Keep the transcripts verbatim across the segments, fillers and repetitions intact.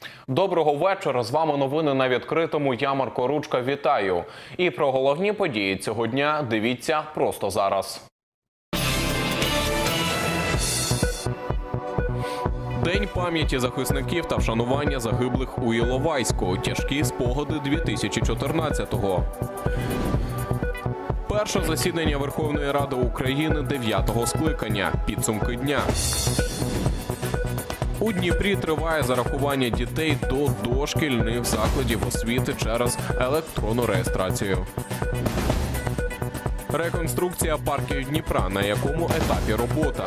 Доброго вечора. З вами новини на відкритому. Я Марко Ручка. Вітаю. І про головні події цього дня дивіться просто зараз. День пам'яті захисників та вшанування загиблих у Іловайську. Тяжкі спогади дві тисячі чотирнадцятого. Перше засідання Верховної Ради України дев'ятого скликання. Підсумки дня. У Дніпрі триває зарахування дітей до дошкільних закладів освіти через електронну реєстрацію. Реконструкція парків Дніпра. На якому етапі робота?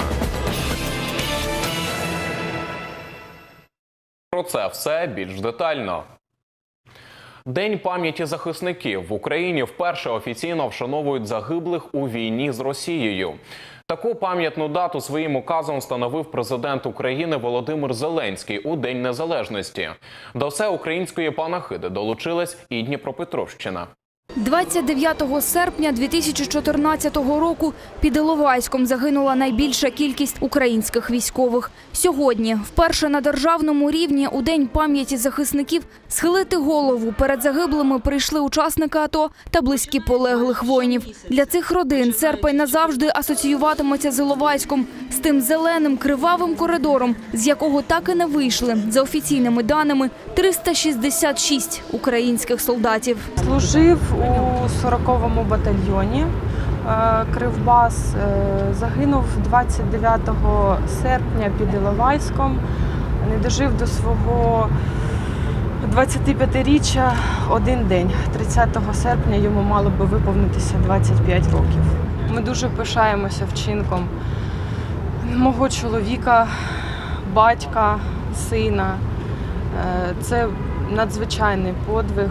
Про це все більш детально. День пам'яті захисників. В Україні вперше офіційно вшановують загиблих у війні з Росією. Таку пам'ятну дату своїм указом встановив президент України Володимир Зеленський у День Незалежності. До всеукраїнської панахиди долучилась і Дніпропетровщина. двадцять дев'ятого серпня дві тисячі чотирнадцятого року під Іловайськом загинула найбільша кількість українських військових. Сьогодні, вперше на державному рівні, у День пам'яті захисників, схилити голову перед загиблими прийшли учасники АТО та близькі полеглих воїнів. Для цих родин серпень назавжди асоціюватиметься з Іловайськом, з тим зеленим кривавим коридором, з якого так і не вийшли, за офіційними даними, триста шістдесят шість українських солдатів. Служив у сороковому батальйоні Кривбас, загинув двадцять дев'ятого серпня під Іловайськом, не дожив до свого двадцятип'ятиріччя один день. тридцятого серпня йому мало би виповнитися двадцять п'ять років. Ми дуже пишаємося вчинком мого чоловіка, батька, сина. Це надзвичайний подвиг.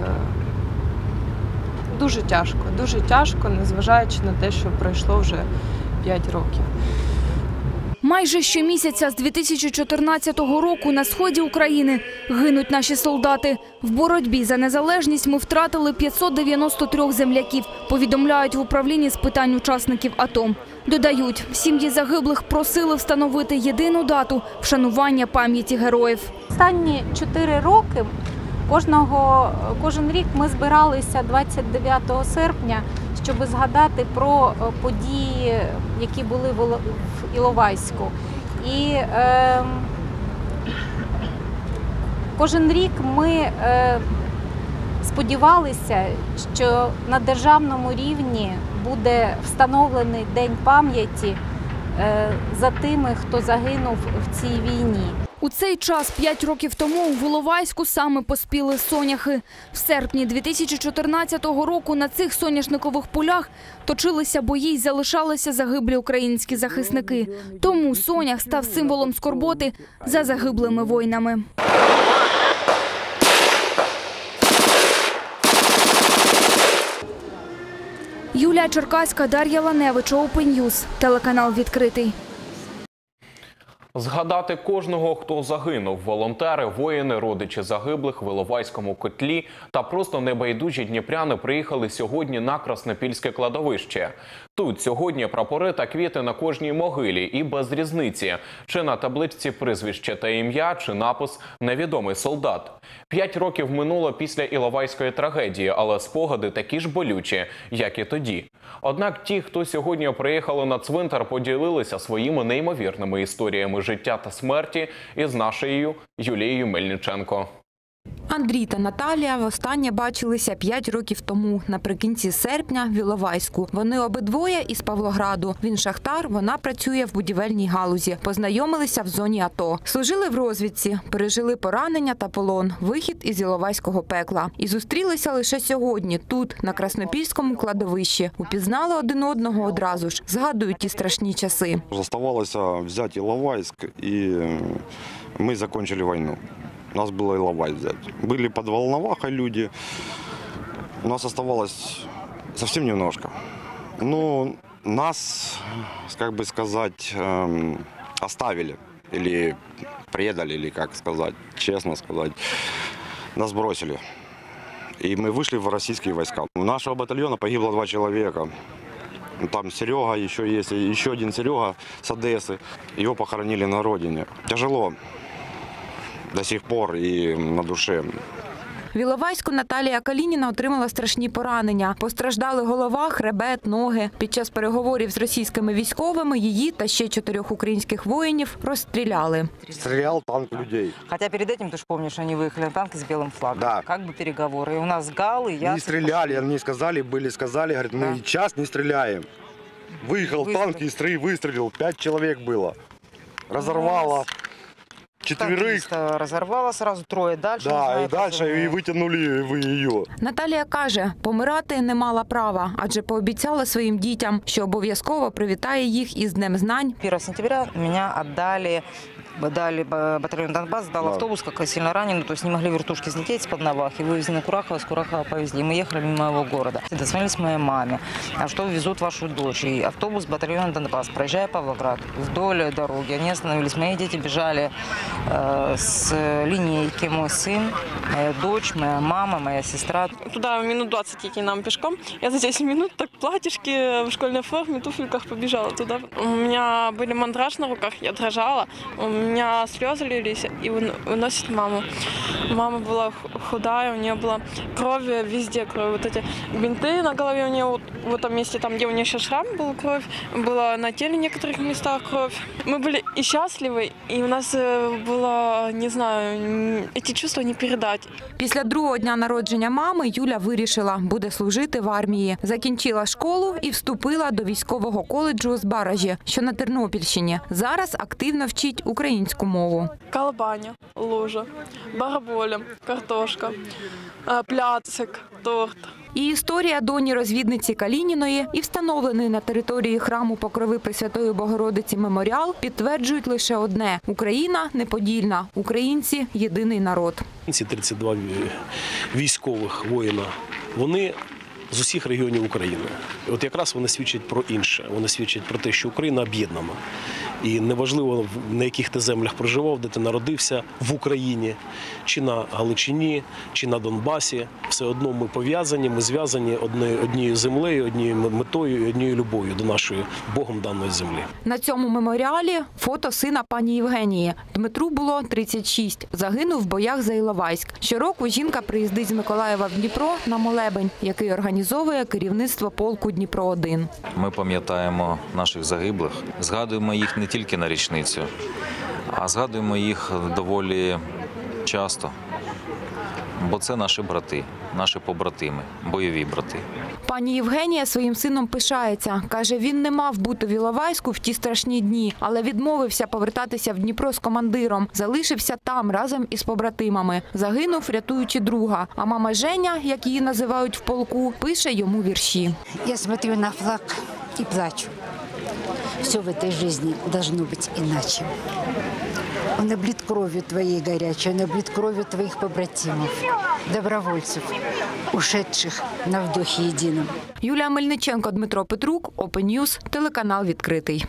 Дуже тяжко, дуже тяжко, незважаючи на те, що пройшло вже п'ять років. Майже щомісяця з дві тисячі чотирнадцятого року на сході України гинуть наші солдати. В боротьбі за незалежність ми втратили п'ятсот дев'яносто три земляків, повідомляють в управлінні з питань учасників АТО. Додають, сім'ї загиблих просили встановити єдину дату – вшанування пам'яті героїв. Останні чотири роки Кожного, кожен рік ми збиралися двадцять дев'ятого серпня, щоб згадати про події, які були в Іловайську. І е, кожен рік ми е, сподівалися, що на державному рівні буде встановлений День пам'яті е, за тими, хто загинув в цій війні. У цей час, п'ять років тому, в Іловайську саме поспіли соняхи. В серпні дві тисячі чотирнадцятого року на цих соняшникових полях точилися бої й залишалися загиблі українські захисники. Тому сонях став символом скорботи за загиблими воїнами. Юлія Черкаська, Дар'я Ланевич, Open News, телеканал «Відкритий». Згадати кожного, хто загинув – волонтери, воїни, родичі загиблих в Іловайському котлі та просто небайдужі дніпряни приїхали сьогодні на Краснопільське кладовище. Тут сьогодні прапори та квіти на кожній могилі і без різниці, чи на табличці прізвище та ім'я, чи напис «Невідомий солдат». П'ять років минуло після Іловайської трагедії, але спогади такі ж болючі, як і тоді. Однак ті, хто сьогодні приїхали на цвинтар, поділилися своїми неймовірними історіями життя та смерті із нашою Юлією Мельниченко. Андрій та Наталія востаннє бачилися п'ять років тому, наприкінці серпня в Іловайську. Вони обидвоє із Павлограду. Він шахтар, вона працює в будівельній галузі. Познайомилися в зоні АТО. Служили в розвідці, пережили поранення та полон, вихід із Іловайського пекла. І зустрілися лише сьогодні, тут, на Краснопільському кладовищі. Упізнали один одного одразу ж, згадують ті страшні часи. Залишилося взяти Іловайськ, і ми закінчили війну. Нас было Іловайськ взять. Были под Волновахой люди. У нас оставалось совсем немножко. Но нас, как бы сказать, оставили. Или предали, или как сказать, честно сказать. Нас бросили. И мы вышли в российские войска. У нашего батальона погибло два человека. Там Серега, еще есть, еще один Серега с Одессы. Его похоронили на родине. Тяжело. до сих пор и на душе. В Іловайську Наталія Калініна отримала страшні поранення. Постраждали голова, хребет, ноги. Під час переговорів з російськими військовими її та ще чотирьох українських воїнів розстріляли. Стрелял танк людей. Хотя перед этим, ты же помнишь, они выехали на танк с белым флагом. Да. Как бы переговоры. И у нас Гал, и я... Не стреляли, они сказали, были сказали, говорят, мы Да. час не стреляем. Выехал Выстрел. танк из строи, выстрелил, пять человек было. Разорвало четверых. Танкиста разорвало сразу, трое дальше. не Да, знаю, и дальше позывные. и вытянули вы ее. Наталія каже, помирати не мала права, адже пообіцяла своїм дітям, що обов'язково привітає їх із Днем знань. первого сентября меня отдали, дали батальон Донбасс, дал Да. автобус, как сильно раненый, то есть не могли вертушки слететь с-под Навахи, вывезли на Курахово, с Курахова повезли. Мы ехали мимо моего города. Дозвонились моей маме, а что везут вашу дочь. И автобус батальона Донбасс, проезжая Павлоград, вдоль дороги, они остановились. Мои дети бежали э, с линейки, мой сын, моя дочь, моя мама, моя сестра. Туда минут двадцать идти нам пешком. Я за десять минут так в платьишке, в школьной форме, туфельках побежала туда. У меня были мандраж на руках, я дрожала. У меня слезы лились и вын- выносит маму. Мама была х- худая, у нее была кровь везде, кровь. Вот эти бинты на голове у нее, вот в этом месте, там, где у нее еще шрам был, кровь. Была на теле в некоторых местах кровь. Мы были и счастливы, и у нас э, было, не знаю, м, эти чувства не передать. Після другого дня народження мами Юля вирішила, буде служити в армії. Закінчила школу і вступила до військового коледжу з Баражі, що на Тернопільщині. Зараз активно вчить українську мову. Колбаня, лужа, бараболя, картошка, э, пляцик, торт. І історія доні розвідниці Калініної, і встановлений на території храму Покрови Пресвятої Богородиці меморіал підтверджують лише одне – Україна неподільна, українці – єдиний народ. Ці тридцять два військових воїна, вони з усіх регіонів України. І от якраз вони свідчать про інше. Вони свідчать про те, що Україна об'єднана. І неважливо, на яких ти землях проживав, де ти народився, в Україні, чи на Галичині, чи на Донбасі. Все одно ми пов'язані, ми зв'язані однією, однією землею, однією метою і однією любов'ю до нашої Богом даної землі. На цьому меморіалі фото сина пані Євгенії. Дмитру було тридцять шість. Загинув в боях за Іловайськ. Щороку жінка приїздить з Миколаєва в Дніпро на молебень, який організовує керівництво полку Дніпро один. Ми пам'ятаємо наших загиблих, згадуємо їх не тільки на річницю, а згадуємо їх доволі часто, бо це наші брати, наші побратими, бойові брати. Пані Євгенія своїм сином пишається. Каже, він не мав бути в Іловайську в ті страшні дні, але відмовився повертатися в Дніпро з командиром. Залишився там разом із побратимами. Загинув, рятуючи друга. А мама Женя, як її називають в полку, пише йому вірші. Я смотрю на флаг и плачу. Все в этой жизни должно быть иначе. Он облит кровью твоей горячей, он облит кровью твоих побратимов, добровольцев, ушедших на вдохе едином. Юлія Мельниченко, Дмитро Петрук, Open News, телеканал «Відкритий».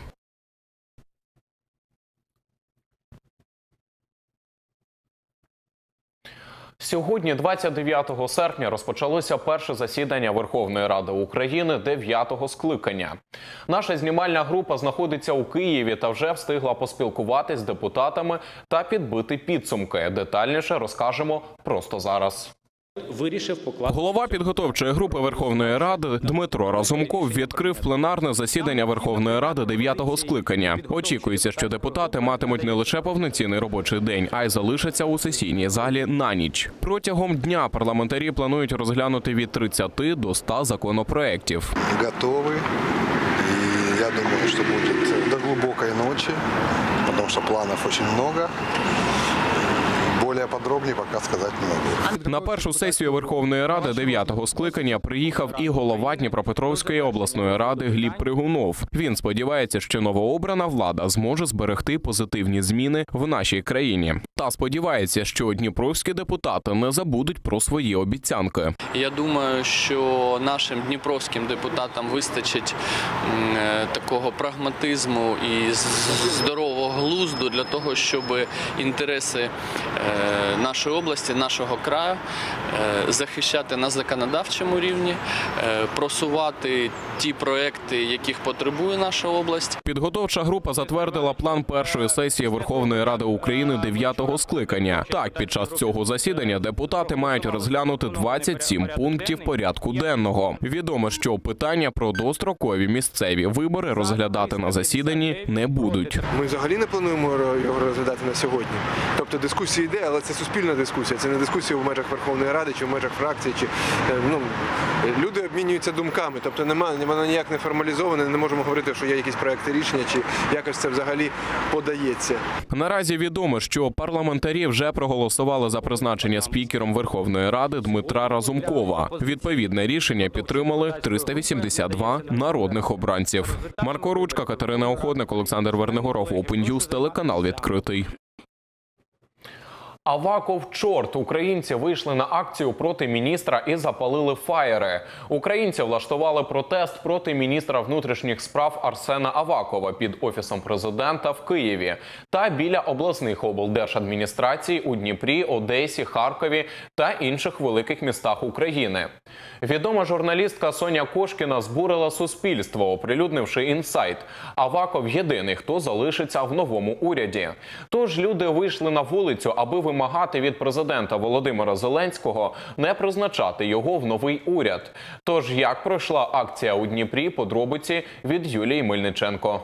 Сьогодні, двадцять дев'ятого серпня, розпочалося перше засідання Верховної Ради України дев'ятого скликання. Наша знімальна група знаходиться у Києві та вже встигла поспілкуватись з депутатами та підбити підсумки. Детальніше розкажемо просто зараз. Вирішив покласти. Голова підготовчої групи Верховної Ради Дмитро Разумков відкрив пленарне засідання Верховної Ради дев'ятого скликання. Очікується, що депутати матимуть не лише повноцінний робочий день, а й залишаться у сесійній залі на ніч. Протягом дня парламентарі планують розглянути від тридцяти до ста законопроєктів. Готовы. И я думаю, что будет до глубокой ночи, потому что планов очень много. Более подробнее пока сказать не могу. На першу сесію Верховної Ради дев'ятого скликання приїхав і голова Дніпропетровської обласної ради Гліб Пригунов. Він сподівається, що новообрана влада зможе зберегти позитивні зміни в нашій країні. Та сподівається, що дніпровські депутати не забудуть про свої обіцянки. Я думаю, що нашим дніпровським депутатам вистачить м, такого прагматизму і з- здорового глузду для того, щоб інтереси нашої області, нашого краю захищати на законодавчому рівні, просувати ті проекти, яких потребує наша область. Підготовча група затвердила план першої сесії Верховної Ради України дев'ятого скликання. Так, під час цього засідання депутати мають розглянути двадцять сім пунктів порядку денного. Відомо, що питання про дострокові місцеві вибори розглядати на засіданні не будуть. Ми взагалі не плануємо його розглядати на сьогодні. Тобто дискусія йде, але це суспільна дискусія. Це не дискусія в межах Верховної Ради чи в межах фракції. Чи, ну, люди обмінюються думками, тобто немає, воно ніяк не формалізоване, не можемо говорити, що є якісь проекти рішення, чи якось це взагалі подається. Наразі відомо, що парламентарі вже проголосували за призначення спікером Верховної Ради Дмитра Разумкова. Відповідне рішення підтримали триста вісімдесят два народних обранців. Марко Ручка, Катерина Охотник, Олександр Вернигоров, Open News, телеканал «Відкритий». Аваков чорт. Українці вийшли на акцію проти міністра і запалили фаєри. Українці влаштували протест проти міністра внутрішніх справ Арсена Авакова під Офісом президента в Києві та біля обласних облдержадміністрацій у Дніпрі, Одесі, Харкові та інших великих містах України. Відома журналістка Соня Кошкіна збурила суспільство, оприлюднивши інсайт. Аваков єдиний, хто залишиться в новому уряді. Тож люди вийшли на вулицю, аби вимагати від президента Володимира Зеленського не призначати його в новий уряд. Тож, як пройшла акція у Дніпрі, подробиці від Юлії Мельниченко.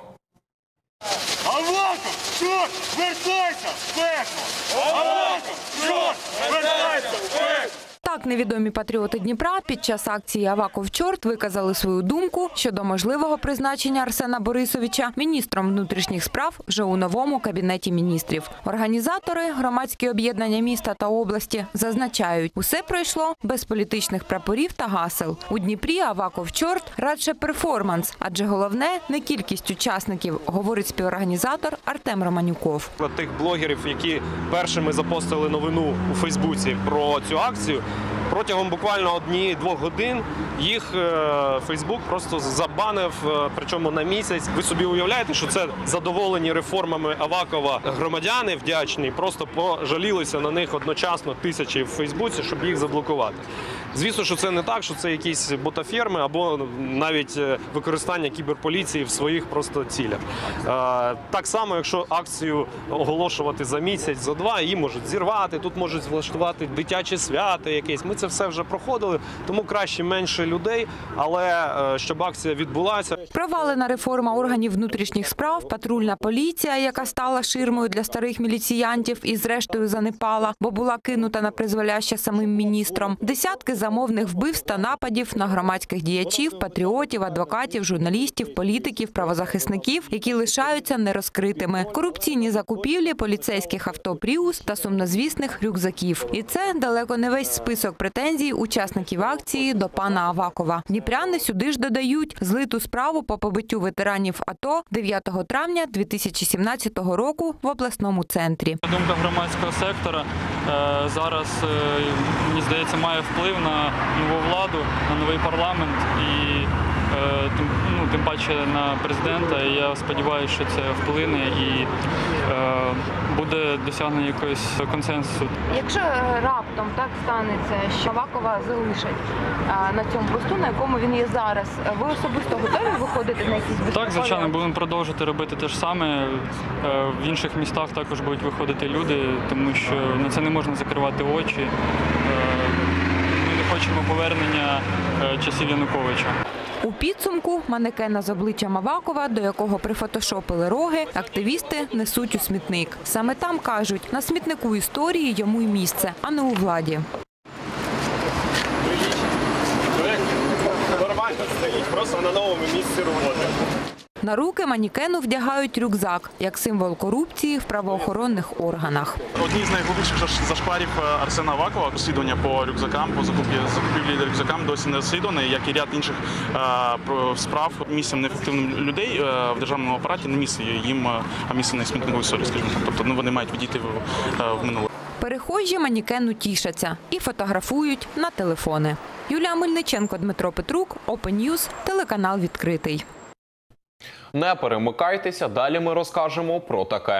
Аваков, чорт, вертайся в пекло! Аваков, чорт, вертайся в пекло! Так, невідомі патріоти Дніпра під час акції «Аваков чорт» виказали свою думку щодо можливого призначення Арсена Борисовича міністром внутрішніх справ вже у новому Кабінеті міністрів. Організатори, громадські об'єднання міста та області, зазначають, усе пройшло без політичних прапорів та гасел. У Дніпрі «Аваков чорт» радше перформанс, адже головне – не кількість учасників, говорить співорганізатор Артем Романюков. Тих блогерів, які першими запостили новину у Фейсбуці про цю акцію, протягом буквально однієї-двох годин їх Фейсбук просто забанив, причому на місяць. Ви собі уявляєте, що це задоволені реформами Авакова громадяни вдячні, просто пожалілися на них одночасно тисячі в Фейсбуці, щоб їх заблокувати. Звісно, що це не так, що це якісь ботаферми або навіть використання кіберполіції в своїх просто цілях. Так само, якщо акцію оголошувати за місяць, за два, її можуть зірвати, тут можуть влаштувати дитяче свято якесь. Ми це все вже проходили, тому краще менше людей, але щоб акція відбулася. Провалена реформа органів внутрішніх справ, патрульна поліція, яка стала ширмою для старих міліціянтів і зрештою занепала, бо була кинута на призволяще самим міністром. Десятки замовних вбивств та нападів на громадських діячів, патріотів, адвокатів, журналістів, політиків, правозахисників, які лишаються нерозкритими. Корупційні закупівлі поліцейських авто «Пріус» та сумнозвісних рюкзаків. І це далеко не весь список претензій учасників акції до пана Авакова. Дніпряни сюди ж додають злиту справу по побиттю ветеранів АТО дев'ятого травня дві тисячі сімнадцятого року в обласному центрі. Думка громадського сектора зараз, мені здається, має вплив на нову владу, на новий парламент і тим, ну, тим паче на президента. І я сподіваюся, що це вплине і е, буде досягнення якогось консенсусу. Якщо раптом так станеться, що Авакова залишать на цьому посту, на якому він є зараз, ви особисто готові виходити на якісь безпекові? Так, звичайно, будемо продовжувати робити те ж саме. В інших містах також будуть виходити люди, тому що на це не можна закривати очі. Ми не хочемо повернення часів Януковича. У підсумку манекена з обличчям Авакова, до якого прифотошопили роги, активісти несуть у смітник. Саме там, кажуть, на смітнику історії йому й місце, а не у владі. Нормально стоїть, просто на новому місці роботи. На руки манекену вдягають рюкзак, як символ корупції в правоохоронних органах. Одні з найглибших зашкварів Арсена Авакова, розслідування по рюкзакам, по закупівлі рюкзакам досі не розслідувані, як і ряд інших справ. Місцем неефективним людей в державному апараті не місце їм, а місце на смітниковій солі, скажімо так. Тобто вони мають відійти в минуле. Перехожі манекену тішаться і фотографують на телефони. Юлія Мельниченко, Дмитро Петрук, Open News, телеканал «Відкритий». Не перемикайтеся, далі ми розкажемо про таке.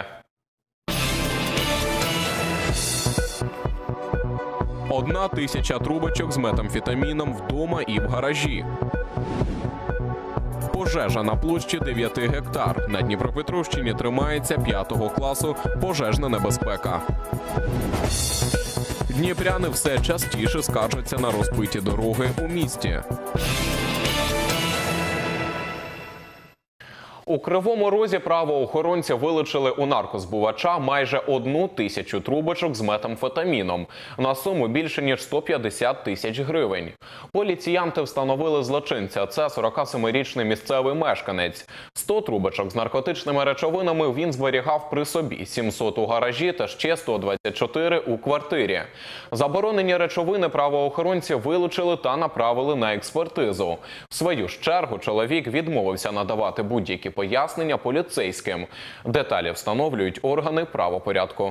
Одна тисяча трубочок з метамфетаміном вдома і в гаражі. Пожежа на площі дев'ять гектар. На Дніпропетровщині тримається п'ятого класу пожежна небезпека. Дніпряни все частіше скаржаться на розбиті дороги у місті. У Кривому Розі правоохоронці вилучили у наркозбувача майже одну тисячу трубочок з метамфетаміном на суму більше ніж сто п'ятдесят тисяч гривень. Поліціянти встановили злочинця. Це сорокасемирічний місцевий мешканець. сто трубочок з наркотичними речовинами він зберігав при собі, сімсот у гаражі та ще сто двадцять чотири у квартирі. Заборонені речовини правоохоронці вилучили та направили на експертизу. В свою ж чергу чоловік відмовився надавати будь-які пояснення поліцейським. Деталі встановлюють органи правопорядку.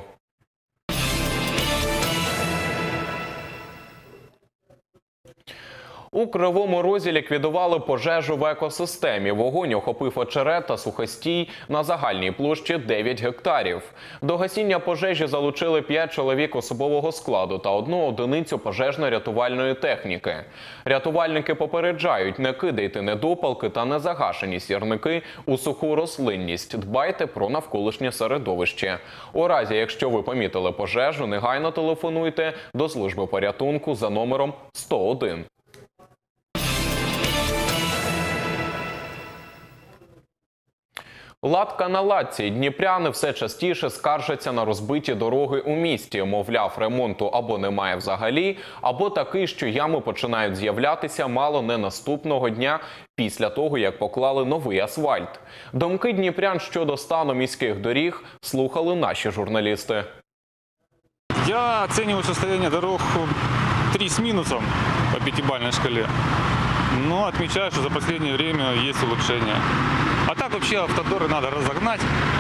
У Кривому Розі ліквідували пожежу в екосистемі. Вогонь охопив очерет та сухостій на загальній площі дев'ять гектарів. До гасіння пожежі залучили п'ять чоловік особового складу та одну одиницю пожежно-рятувальної техніки. Рятувальники попереджають: не кидайте недопалки та незагашені сірники у суху рослинність. Дбайте про навколишнє середовище. У разі, якщо ви помітили пожежу, негайно телефонуйте до служби порятунку за номером сто один. Латка на латці. Дніпряни все частіше скаржаться на розбиті дороги у місті. Мовляв, ремонту або немає взагалі, або такий, що ями починають з'являтися мало не наступного дня після того, як поклали новий асфальт. Думки дніпрян щодо стану міських доріг слухали наші журналісти. Я оцениваю состояние дорог три с минусом по пятибалльной шкале. Но отмечаю, что за последнее время есть улучшения. А так вообще автодоры надо разогнать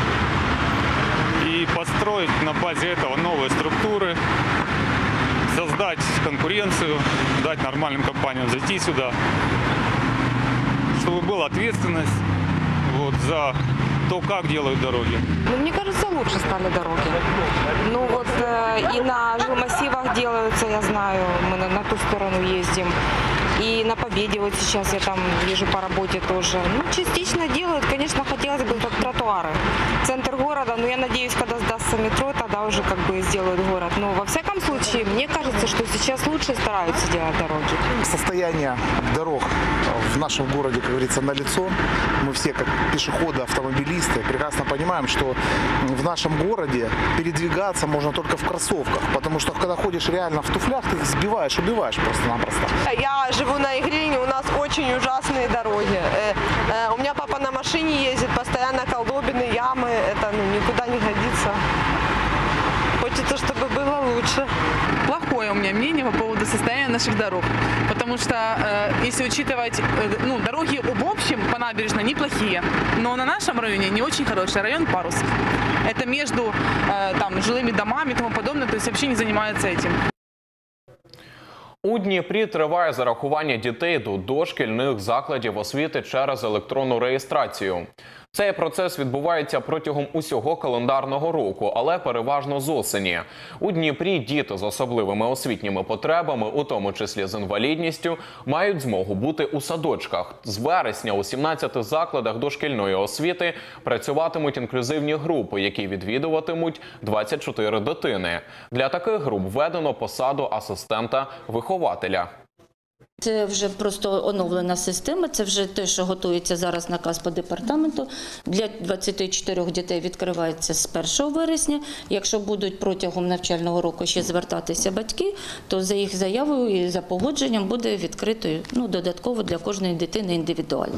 и построить на базе этого новые структуры, создать конкуренцию, дать нормальным компаниям зайти сюда, чтобы была ответственность вот, за то, как делают дороги. Ну, мне кажется, лучше стали дороги. Ну вот э, и на жилмассивах делаются, я знаю, мы на, на ту сторону ездим. И на Победе вот сейчас я там вижу по работе тоже. Ну, частично делают, конечно, хотелось бы как тротуары. Центр города, но я надеюсь, когда сдастся метро, тогда уже как бы сделают город. Но во всяком случае, мне кажется, что сейчас лучше стараются делать дороги. Состояние дорог в нашем городе, как говорится, налицо. Мы все, как пешеходы, автомобилисты, прекрасно понимаем, что в нашем городе передвигаться можно только в кроссовках, потому что когда ходишь реально в туфлях, ты их сбиваешь, убиваешь просто-напросто. Я живу на Игрине, у нас очень ужасные дороги. У меня папа на машине ездит, постоянно колдобины, ямы, это ну, никуда не годится. Хочется, чтобы было лучше. Плохое у меня мнение по поводу состояния наших дорог. Потому что, э, если учитывать, э, ну, дороги в общем по набережной неплохие, но на нашем районе не очень хороший район Парусов. Это между э, там, жилыми домами и тому подобное, то есть вообще не занимаются этим. У Дніпрі триває зарахування дітей до дошкільних закладів освіти через електронну реєстрацію. Цей процес відбувається протягом усього календарного року, але переважно з осені. У Дніпрі діти з особливими освітніми потребами, у тому числі з інвалідністю, мають змогу бути у садочках. З вересня у сімнадцяти закладах дошкільної освіти працюватимуть інклюзивні групи, які відвідуватимуть двадцять чотири дитини. Для таких груп введено посаду асистента-вихователя. Це вже просто оновлена система, це вже те, що готується зараз наказ по департаменту. Для двадцяти чотирьох дітей відкривається з першого вересня. Якщо будуть протягом навчального року ще звертатися батьки, то за їх заявою і за погодженням буде відкрито ну, додатково для кожної дитини індивідуально.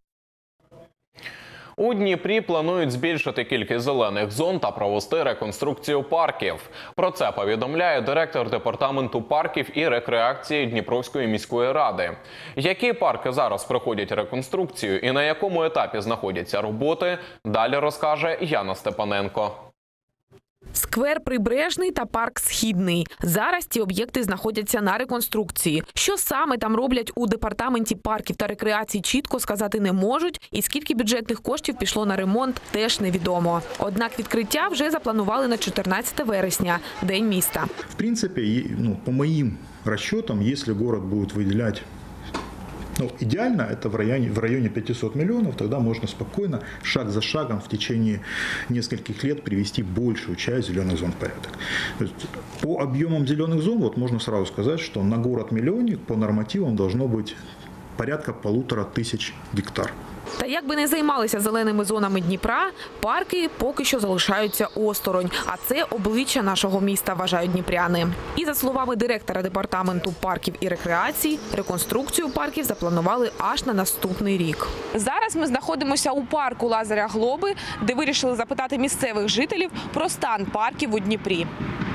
У Дніпрі планують збільшити кількість зелених зон та провести реконструкцію парків. Про це повідомляє директор департаменту парків і рекреації Дніпровської міської ради. Які парки зараз проходять реконструкцію і на якому етапі знаходяться роботи, далі розкаже Яна Степаненко. Сквер Прибережний та парк Східний. Зараз ці об'єкти знаходяться на реконструкції. Що саме там роблять у департаменті парків та рекреації, чітко сказати не можуть. І скільки бюджетних коштів пішло на ремонт, теж невідомо. Однак відкриття вже запланували на чотирнадцяте вересня – День міста. В принципе, ну, по моим расчетам, если город будет выделять, ну, идеально это в районе, в районе пятисот миллионов, тогда можно спокойно, шаг за шагом, в течение нескольких лет привести большую часть зеленых зон в порядок. То есть, по объемам зеленых зон, вот можно сразу сказать, что на город-миллионник по нормативам должно быть порядка полутора тысяч гектар. Та як би не займалися зеленими зонами Дніпра, парки поки що залишаються осторонь. А це обличчя нашого міста, вважають дніпряни. І за словами директора департаменту парків і рекреацій, реконструкцію парків запланували аж на наступний рік. Зараз ми знаходимося у парку Лазаря Глоби, де вирішили запитати місцевих жителів про стан парків у Дніпрі.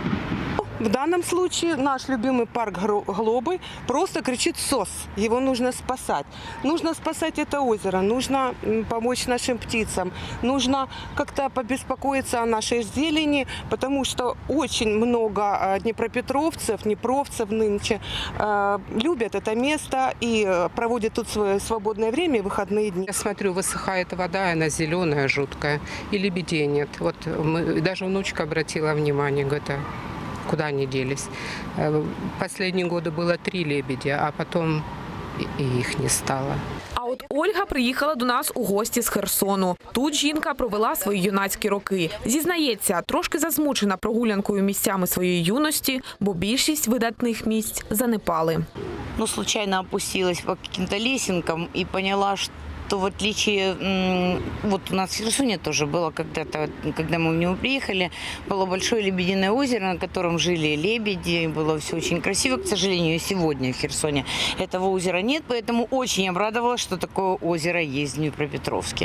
В данном случае наш любимый парк Глобы просто кричит СОС. Его нужно спасать. Нужно спасать это озеро, нужно помочь нашим птицам, нужно как-то побеспокоиться о нашей зелени, потому что очень много днепропетровцев, днепровцев нынче э, любят это место и проводят тут свое свободное время и выходные дни. Я смотрю, высыхает вода, она зеленая, жуткая, и лебедей нет. Вот мы, даже внучка обратила внимание, говорит, куда они делись. Последние годы было три лебедя, а потом и их не стало. А от Ольга приїхала до нас у гості з Херсону. Тут жінка провела свої юнацькі роки. Зізнається, трошки засмучена прогулянкою місцями своєї юності, бо більшість видатних місць занепали. Ну, случайно опустилась по каким-то лесенкам и поняла, что то в отличие, вот у нас в Херсоне тоже было когда-то, когда мы в него приехали, было большое лебединое озеро, на котором жили лебеди, было все очень красиво. К сожалению, сегодня в Херсоне этого озера нет, поэтому очень обрадовалась, что такое озеро есть в Днепропетровске.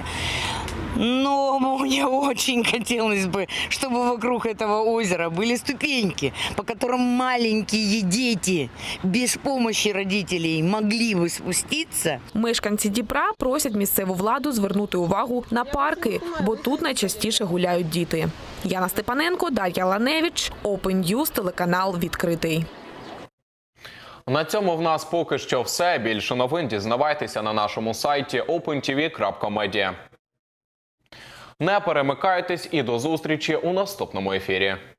Но мне очень хотелось бы, чтобы вокруг этого озера были ступеньки, по которым маленькие дети без помощи родителей могли бы спуститься. Мешканці Дніпра просять місцеву владу звернути увагу на парки, бо тут найчастіше гуляють діти. Яна Степаненко, Дар'я Ланевич, Open News, телеканал «Відкритий». На цьому в нас поки що все. Більше новин дізнавайтеся на нашому сайті опен ті ві крапка медіа. Не перемикайтесь і до зустрічі у наступному ефірі.